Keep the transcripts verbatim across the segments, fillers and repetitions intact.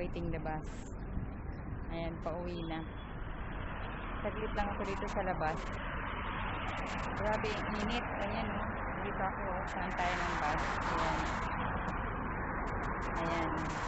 waiting the bus. Ayan, pauwi na. Saglit lang ako dito sa labas. Grabe, init. Ayan, no? Dito ako, saan tayo ng bus. Ayan. Ayan.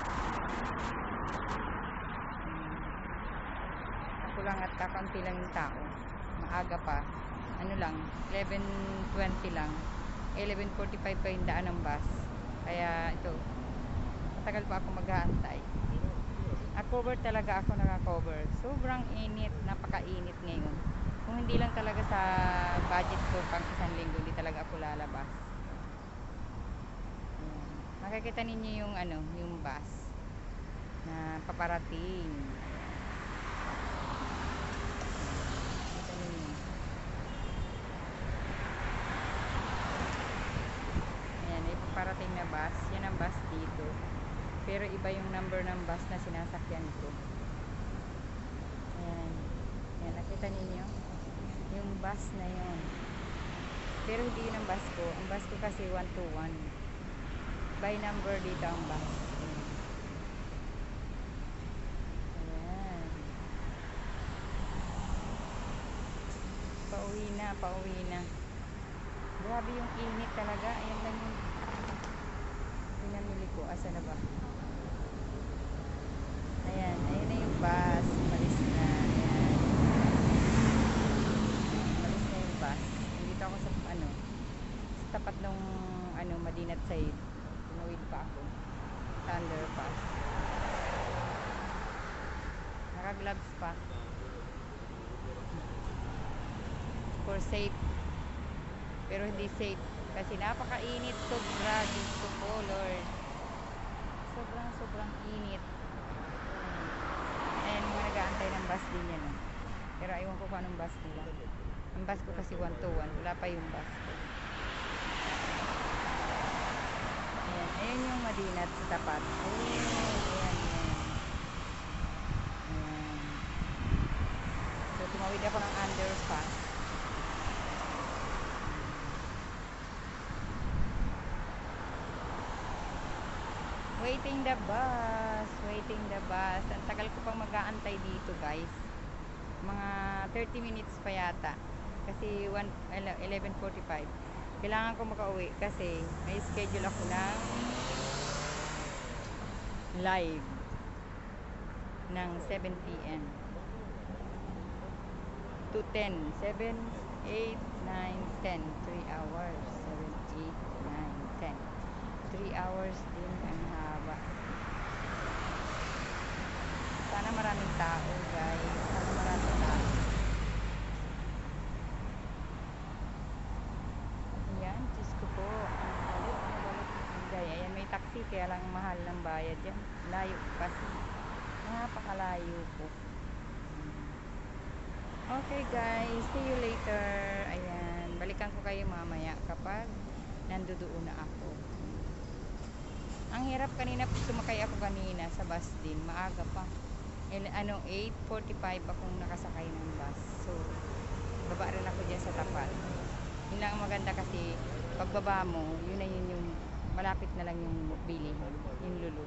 Ako lang at kakaunti lang yung tao. Maaga pa. Ano lang, eleven twenty lang. eleven forty-five pa yung daan ng bus. Kaya ito, matagal pa ako mag-aantay. A-cover talaga ako, naka-cover. Sobrang init, napaka-init ngayon. Kung hindi lang talaga sa budget ko pang isang linggo, hindi talaga ako lalabas. Ayan. Makikita ninyo yung ano, yung bus na paparating. Makikita ninyo. Ayan, may paparating na bus. Yan ang bus dito. Pero iba yung number ng bus na sinasakyan ko. Ayan. Ayan, nakita ninyo? Yung bus na yun. Pero hindi yun ang bus ko. Ang bus ko kasi one to one. By number dito ang bus. Ayan. Pauwi na, pauwi na. Grabe yung init talaga. Ayan lang yung pinamili ko. Asa na ba? Ayan, ayan na yung bus. Malis na. Ayan. Malis na yung bus. Nandito ako sa, ano, sa tapat ng, ano, Madinat Said. Tumawid pa ako. Sa underpass. Naka-gloves pa. For safe. Pero hindi safe. Kasi napakainit. Sobra. Dito po, Lord. Sobrang, sobrang init. And mga nag-aantay ng bus din yan. Eh. Pero ayaw ko kung anong bus nila. Ang bus ko kasi one to one. Wala pa yung bus ko. Ayan. Ayan yung Madinat sa tapat. Ayan. Ayan. Ayan. Ayan. So, tumawid ako ng underpass. Waiting the bus. Waiting the bus. Ang tagal ko pang mag-aantay dito, guys. Mga thirty minutes pa yata. Kasi eleven forty-five. Kailangan ko makauwi kasi may schedule ako ng live ng seven p m to ten. seven, eight, nine, ten. three hours. seven, eight, nine, ten. three hours din ang haba. Sana maraming tao, guys. Sana maraming tao. Ayan, Diyos ko po. Ang balit, ang balit. Gaya, ayan, may taxi. Kaya lang mahal ng bayad yan. Layo kasi. Napakalayo po. Okay, guys. See you later. Ayan. Balikan ko kayo mamaya kapag nandoon na ako. Ang hirap kanina, sumakay ako kanina sa bus din. Maaga pa. El, ano, eight forty-five akong nakasakay ng bus. So, baba rin ako dyan sa tapat. Yun lang ang maganda kasi pagbaba mo, yun na yun yung malapit na lang yung bilihin. Yung lulu.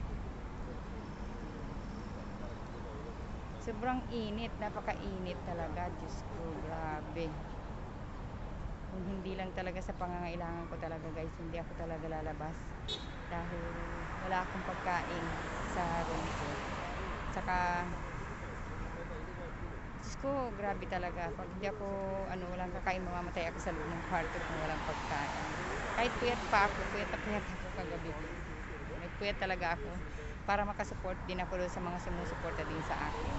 Sobrang init. Napaka-init talaga. Diyos ko, grabe. Kung hindi lang talaga sa pangangailangan ko talaga, guys, hindi ako talaga lalabas. Dahil wala akong pagkain sa room ko. Saka Diyos ko, grabe talaga. Pag hindi ako, ano, walang kakain, mamamatay ako sa loob ng kwarto kung walang pagkain. Kahit puyat pa ako, puyat na puyat ako kagabi. Nagpuyat talaga ako para makasupport din ako doon sa mga sumusuporta din sa akin.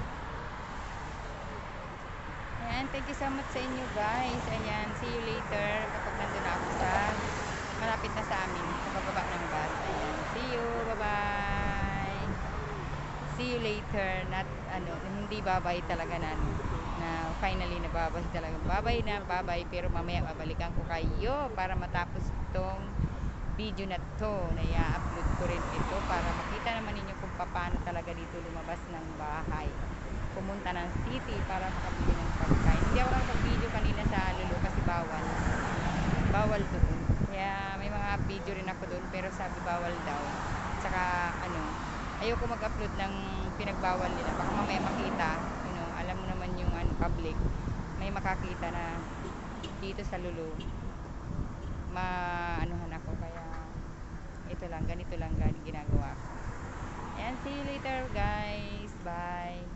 Ayan, thank you so much sa inyo, guys. Ayan, see you later kapag nandun na ako sa malapit na sa amin sa pababa ng bus. Ayan. See you. Bye-bye. See you later. Not, ano, hindi bye-bye talaga na, na finally na bye-bye talaga. Bye-bye na, bye-bye. Pero mamaya mabalikan ko kayo para matapos itong video na to na i-upload ko rin ito para makita naman ninyo kung paano talaga dito lumabas ng bahay. Pumunta ng city para makabili ng pagkain. Hindi ako nakapag-video kanina sa Lulu kasi bawal. Bawal doon. Kaya may mga video rin ako doon pero sabi bawal daw. Tsaka ano, ayoko mag-upload ng pinagbawal nila, baka mamaya makita, you know, alam mo naman yung ano, public, may makakita na dito sa Lulu, maanuhan ako, kaya ito lang, ganito lang gan ginagawa ko. Ayan, see you later guys, bye.